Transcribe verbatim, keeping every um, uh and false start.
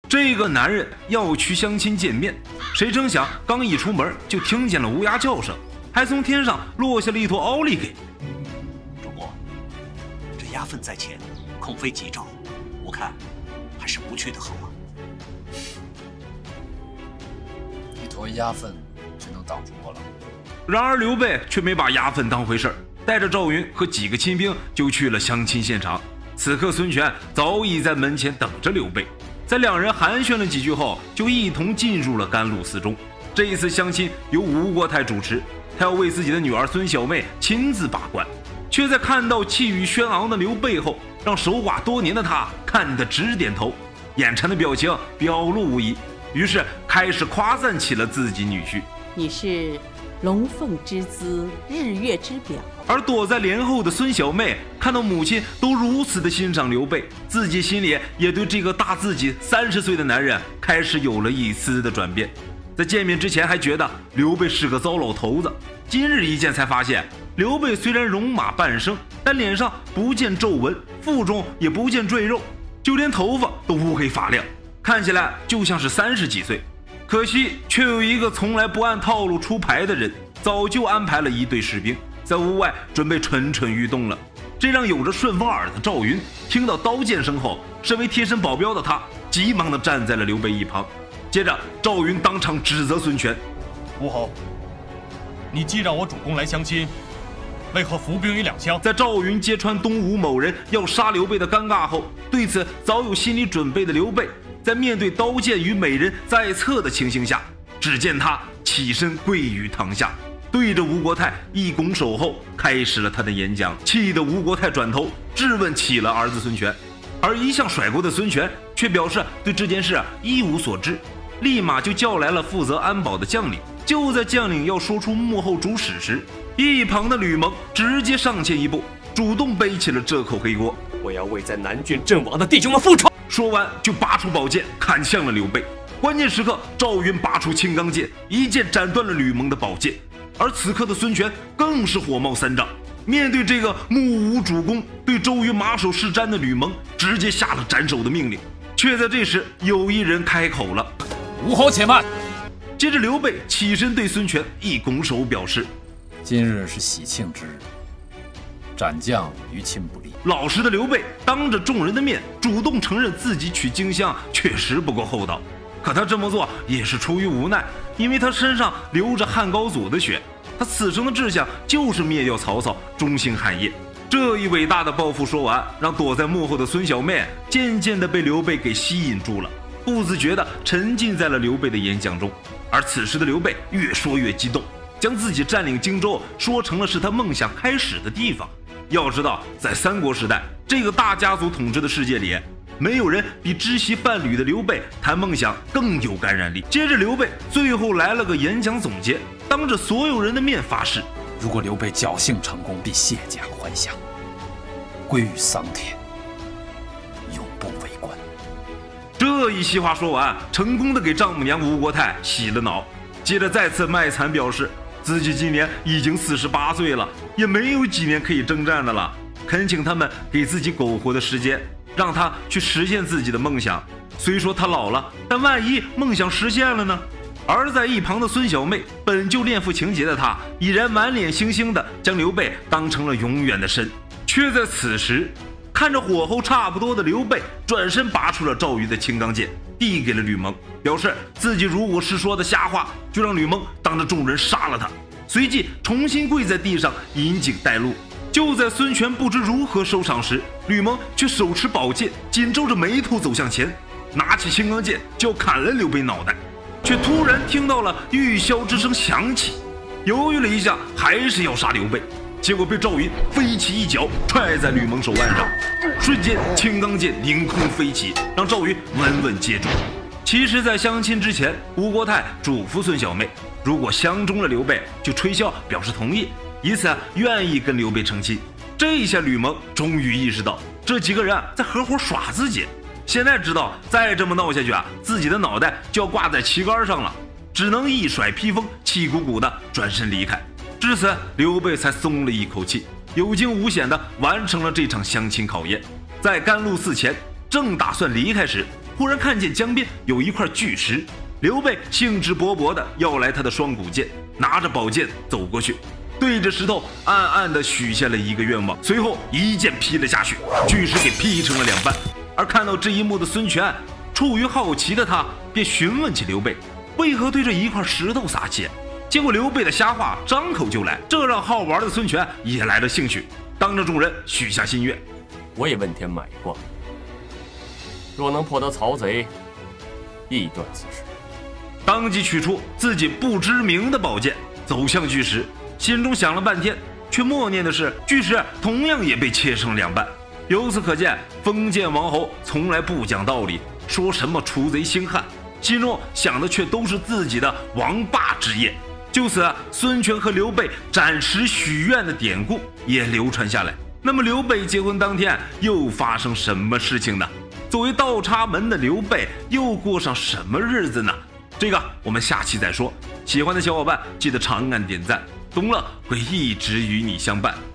这个男人要去相亲见面，谁成想刚一出门就听见了乌鸦叫声，还从天上落下了一坨奥利给。 主公，这鸭粪在前，空非吉兆，我看还是不去的好啊。 一坨鸭粪就能挡住我了？ 然而刘备却没把鸭粪当回事儿，带着赵云和几个亲兵就去了相亲现场。此刻孙权早已在门前等着刘备，在两人寒暄了几句后，就一同进入了甘露寺中。这一次相亲由吴国太主持，他要为自己的女儿孙小妹亲自把关，却在看到气宇轩昂的刘备后，让守寡多年的他看得直点头，眼馋的表情表露无遗，于是开始夸赞起了自己女婿。 你是龙凤之姿，日月之表。 而躲在帘后的孙小妹看到母亲都如此的欣赏刘备，自己心里也对这个大自己三十岁的男人开始有了一丝的转变。在见面之前还觉得刘备是个糟老头子，今日一见才发现，刘备虽然戎马半生，但脸上不见皱纹，腹中也不见赘肉，就连头发都乌黑发亮，看起来就像是三十几岁。可惜却有一个从来不按套路出牌的人，早就安排了一队士兵在屋外准备蠢蠢欲动了。这让有着顺风耳的赵云听到刀剑声后，身为贴身保镖的他急忙地站在了刘备一旁。接着赵云当场指责孙权： 吴侯，你既让我主公来相亲，为何伏兵于两乡？ 在赵云揭穿东吴某人要杀刘备的尴尬后，对此早有心理准备的刘备，在面对刀剑与美人在侧的情形下，只见他起身跪于堂下，对着吴国太一拱手后，开始了他的演讲，气得吴国太转头质问起了儿子孙权。而一向甩锅的孙权却表示对这件事一无所知，立马就叫来了负责安保的将领。就在将领要说出幕后主使时，一旁的吕蒙直接上前一步，主动背起了这口黑锅。 我要为在南郡阵亡的弟兄们复仇。 说完就拔出宝剑砍向了刘备。关键时刻，赵云拔出青钢剑，一剑斩断了吕蒙的宝剑。而此刻的孙权更是火冒三丈，面对这个目无主攻、对周瑜马首是瞻的吕蒙，直接下了斩首的命令。却在这时，有一人开口了：“ 吴侯且慢。” 接着刘备起身对孙权一拱手表示：“ 今日是喜庆之日，斩将于亲不利。” 老实的刘备当着众人的面主动承认自己取荆襄确实不够厚道，可他这么做也是出于无奈，因为他身上流着汉高祖的血，他此生的志向就是灭掉曹操，中兴汉业。这一伟大的抱负说完，让躲在幕后的孙小妹渐渐地被刘备给吸引住了，不自觉地沉浸在了刘备的演讲中。而此时的刘备越说越激动，将自己占领荆州说成了是他梦想开始的地方。要知道，在三国时代这个大家族统治的世界里，没有人比知悉范蠡的刘备谈梦想更有感染力。接着刘备最后来了个演讲总结，当着所有人的面发誓， 如果刘备侥幸成功，必卸甲还乡，归于桑田，永不为官。 这一席话说完，成功的给丈母娘吴国太洗了脑。接着再次卖惨表示自己今年已经四十八岁了，也没有几年可以征战的了，恳请他们给自己苟活的时间，让他去实现自己的梦想。虽说他老了，但万一梦想实现了呢？而在一旁的孙小妹本就恋父情节的她，已然满脸星星的将刘备当成了永远的神，却在此时看着火候差不多的刘备转身拔出了赵云的青钢剑，递给了吕蒙，表示自己如果是说的瞎话，就让吕蒙当着众人杀了他。随即重新跪在地上引颈带路。就在孙权不知如何收场时，吕蒙却手持宝剑，紧皱着眉头走向前，拿起青钢剑就要砍了刘备脑袋，却突然听到了玉箫之声响起，犹豫了一下，还是要杀刘备。结果被赵云飞起一脚踹在吕蒙手腕上，瞬间青钢剑凌空飞起，让赵云稳稳接住。其实在相亲之前，吴国太嘱咐孙小妹，如果相中了刘备就吹箫表示同意，以此愿意跟刘备成亲。这一下吕蒙终于意识到这几个人在合伙耍自己，现在知道再这么闹下去啊，自己的脑袋就要挂在旗杆上了，只能一甩披风，气鼓鼓的转身离开。至此，刘备才松了一口气，有惊无险地完成了这场相亲考验。在甘露寺前，正打算离开时， 忽然看见江边有一块巨石，刘备兴致勃勃地要来他的双股剑，拿着宝剑走过去，对着石头暗暗地许下了一个愿望，随后一剑劈了下去，巨石给劈成了两半。而看到这一幕的孙权，出于好奇的他便询问起刘备为何对这一块石头撒气。结果刘备的瞎话张口就来，这让好玩的孙权也来了兴趣，当着众人许下心愿： 我也问天买卦，若能破得曹贼，亦断此事。 当即取出自己不知名的宝剑，走向巨石，心中想了半天，却默念的是巨石同样也被切成两半。由此可见，封建王侯从来不讲道理，说什么除贼兴汉，心中想的却都是自己的王霸之业。就此，孙权和刘备斩石许愿的典故也流传下来。那么刘备结婚当天又发生什么事情呢？作为倒插门的刘备又过上什么日子呢？这个我们下期再说。喜欢的小伙伴记得长按点赞，东乐会一直与你相伴。